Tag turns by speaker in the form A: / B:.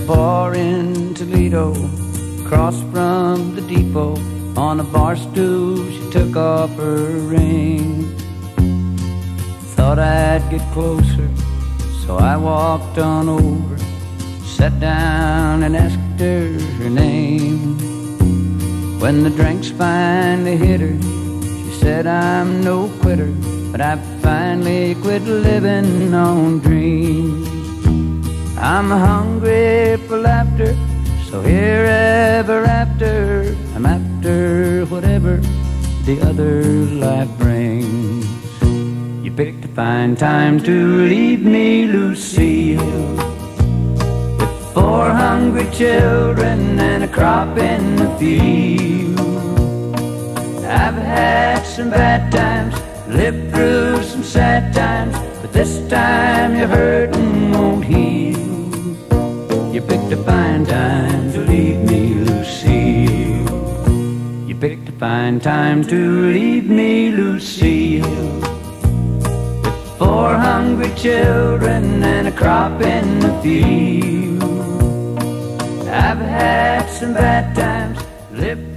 A: bar in Toledo, across from the depot. On a bar stool she took off her ring. Thought I'd get closer, so I walked on over, sat down and asked her name. When the drinks finally hit her, she said, I'm no quitter, but I've finally quit living on dreams. I'm hungry for laughter, so here ever after, I'm after whatever the other life brings. You picked a fine time to leave me, Lucille, with 4 hungry children and a crop in the field. I've had some bad times, lived through some sad times, but this time your hurting won't heal. You picked a fine time to leave me, Lucille. You picked a fine time to leave me, Lucille, with 4 hungry children and a crop in the field. I've had some bad times, lived